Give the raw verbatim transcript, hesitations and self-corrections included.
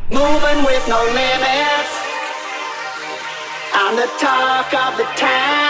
moving with no limits. I'm the talk of the town.